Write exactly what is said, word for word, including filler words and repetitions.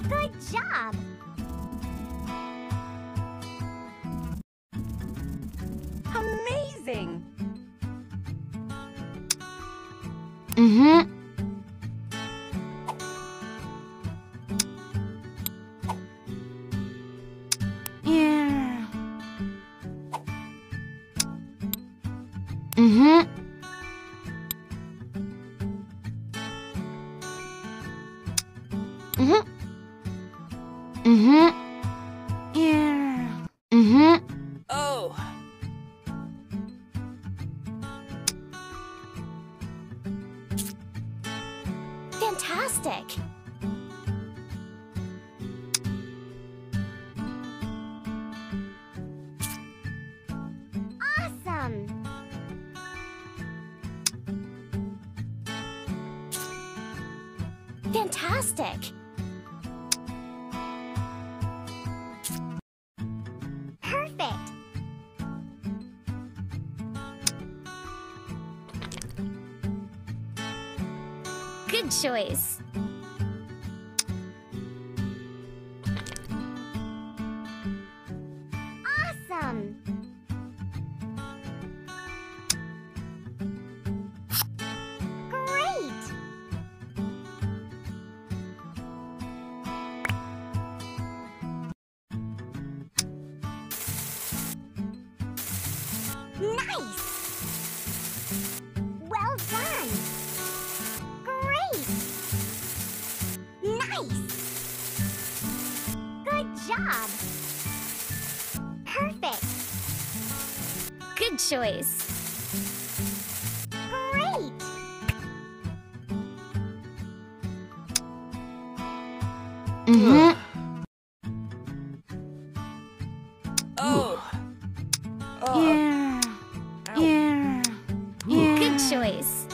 Good job! Amazing! Mm-hmm. Yeah. Mm-hmm. Mm-hmm. Mm-hmm. Yeah. Mm-hmm. Oh! Fantastic! Awesome! Fantastic! Perfect! Good choice. Awesome! Great! Nice! Well done! Great! Nice! Good job! Perfect! Good choice. Great! Mm-hmm. Oh! Oh! Yeah. Yeah. Yeah. Good choice.